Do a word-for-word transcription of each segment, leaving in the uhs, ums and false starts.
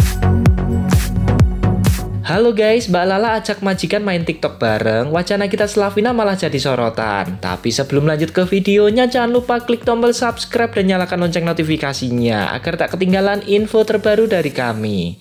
Halo guys, Mbak Lala ajak majikan main TikTok bareng, wacana kita Slavina malah jadi sorotan. Tapi sebelum lanjut ke videonya, jangan lupa klik tombol subscribe dan nyalakan lonceng notifikasinya, agar tak ketinggalan info terbaru dari kami.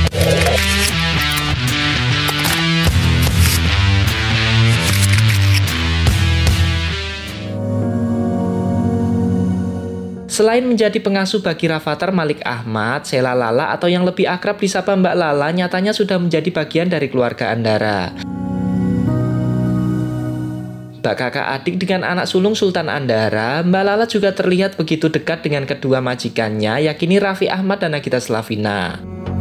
Selain menjadi pengasuh bagi Rafathar Malik Ahmad, Sheila Lala atau yang lebih akrab disapa Mbak Lala nyatanya sudah menjadi bagian dari keluarga Andara. Mbak kakak adik dengan anak sulung Sultan Andara, Mbak Lala juga terlihat begitu dekat dengan kedua majikannya, yakni Raffi Ahmad dan Nagita Slavina.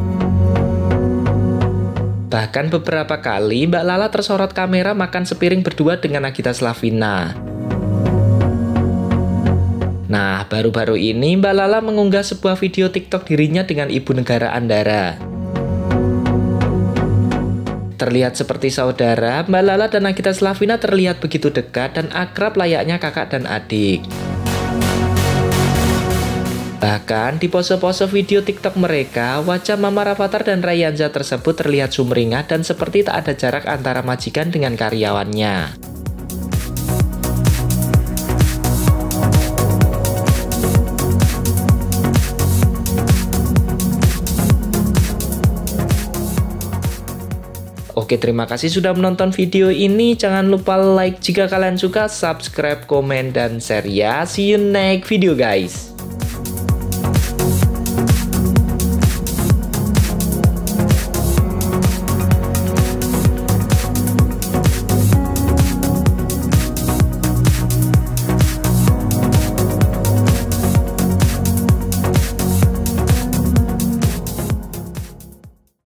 Bahkan beberapa kali Mbak Lala tersorot kamera makan sepiring berdua dengan Nagita Slavina. Nah, baru-baru ini Mbak Lala mengunggah sebuah video TikTok dirinya dengan ibu negara Andara. Terlihat seperti saudara, Mbak Lala dan Nagita Slavina terlihat begitu dekat dan akrab layaknya kakak dan adik. Bahkan di pose-pose video TikTok mereka, wajah Mama Rafathar dan Rayanza tersebut terlihat sumringah dan seperti tak ada jarak antara majikan dengan karyawannya. Oke, terima kasih sudah menonton video ini. Jangan lupa like jika kalian suka, subscribe, komen, dan share ya. See you next video guys.